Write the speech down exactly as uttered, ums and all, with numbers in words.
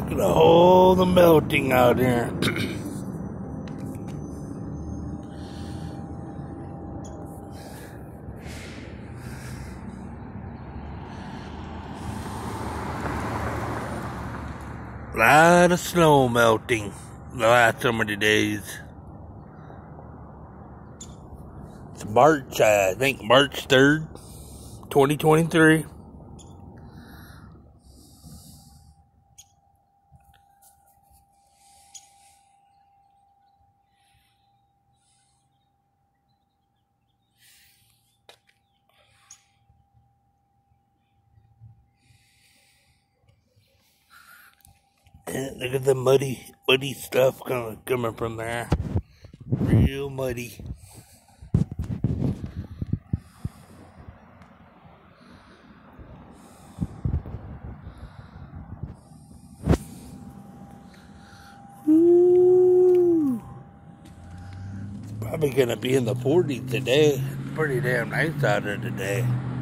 Look at all the melting out here. A lot of snow melting the last so many days. It's March, uh, I think March third, twenty twenty-three. And look at the muddy, muddy stuff coming, coming from there. Real muddy. Woo. It's probably gonna be in the forties today. It's pretty damn nice out there today.